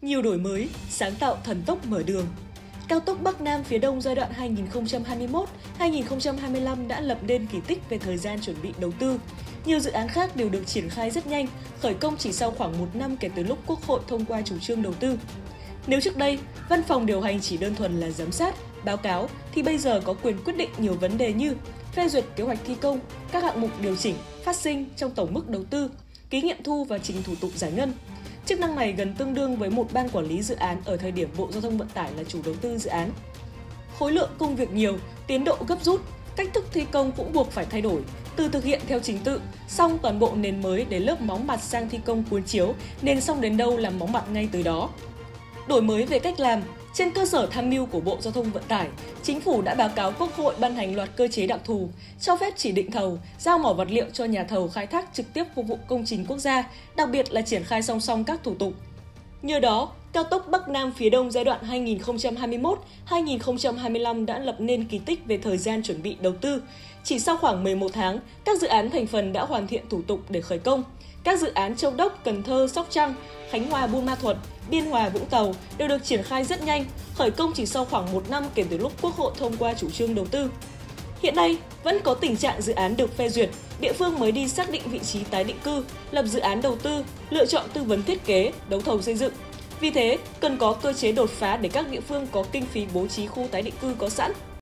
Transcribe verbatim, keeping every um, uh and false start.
Nhiều đổi mới, sáng tạo thần tốc mở đường. Cao tốc Bắc Nam phía Đông giai đoạn hai nghìn không trăm hai mươi mốt đến hai nghìn không trăm hai mươi lăm đã lập nên kỳ tích về thời gian chuẩn bị đầu tư. Nhiều dự án khác đều được triển khai rất nhanh, khởi công chỉ sau khoảng một năm kể từ lúc Quốc hội thông qua chủ trương đầu tư. Nếu trước đây, văn phòng điều hành chỉ đơn thuần là giám sát, báo cáo, thì bây giờ có quyền quyết định nhiều vấn đề như phê duyệt kế hoạch thi công, các hạng mục điều chỉnh, phát sinh trong tổng mức đầu tư, ký nghiệm thu và trình thủ tục giải ngân. Chức năng này gần tương đương với một ban quản lý dự án ở thời điểm Bộ Giao thông Vận tải là chủ đầu tư dự án. Khối lượng công việc nhiều, tiến độ gấp rút, cách thức thi công cũng buộc phải thay đổi, từ thực hiện theo trình tự, xong toàn bộ nền mới để lớp móng mặt sang thi công cuốn chiếu, nền xong đến đâu làm móng mặt ngay từ đó. Đổi mới về cách làm, trên cơ sở tham mưu của Bộ Giao thông Vận tải, Chính phủ đã báo cáo Quốc hội ban hành loạt cơ chế đặc thù, cho phép chỉ định thầu, giao mỏ vật liệu cho nhà thầu khai thác trực tiếp phục vụ công trình quốc gia, đặc biệt là triển khai song song các thủ tục. Nhờ đó, cao tốc Bắc Nam phía Đông giai đoạn hai nghìn không trăm hai mươi mốt đến hai nghìn không trăm hai mươi lăm đã lập nên kỳ tích về thời gian chuẩn bị đầu tư. Chỉ sau khoảng mười một tháng, các dự án thành phần đã hoàn thiện thủ tục để khởi công. Các dự án Châu Đốc, Cần Thơ, Sóc Trăng, Khánh Hòa, Buôn Ma Thuột, Biên Hòa, Vũng Tàu đều được triển khai rất nhanh, khởi công chỉ sau khoảng một năm kể từ lúc Quốc hội thông qua chủ trương đầu tư. Hiện nay, vẫn có tình trạng dự án được phê duyệt, địa phương mới đi xác định vị trí tái định cư, lập dự án đầu tư, lựa chọn tư vấn thiết kế, đấu thầu xây dựng. Vì thế, cần có cơ chế đột phá để các địa phương có kinh phí bố trí khu tái định cư có sẵn.